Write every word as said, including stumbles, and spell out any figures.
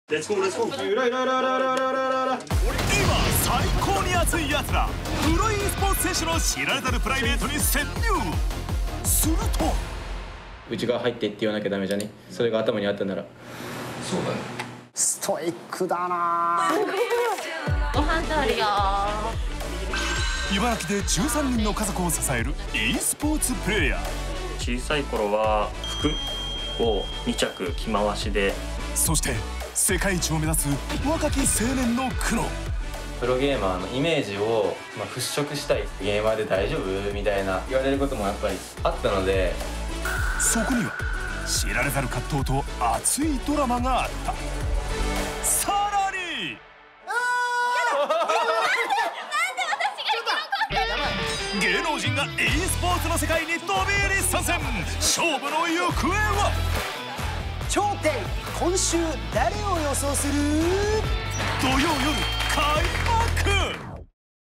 レッツゴーレッツゴー。ゆらゆらゆらゆらゆらゆらゆら。 今最高に熱いやつらプロ e スポーツ選手の知られざるプライベートに潜入。すると内側入っていって言わなきゃダメじゃね。それが頭にあったなら。 そうだね。 ストイックだな。 ご飯通るよ。 茨城でじゅうさんにんの家族を支える e スポーツプレイヤー。 小さい頃は服をに着着回しで、 そして世界一を目指す若き青年の苦労。 プロゲーマーのイメージを、まあ、払拭したい。ゲーマーで大丈夫みたいな言われることもやっぱりあったので、 そこには知られざる葛藤と熱いドラマがあった。さらに芸能人が e スポーツの世界に飛び入り参戦。勝負の行方は。 頂点、今週誰を予想する？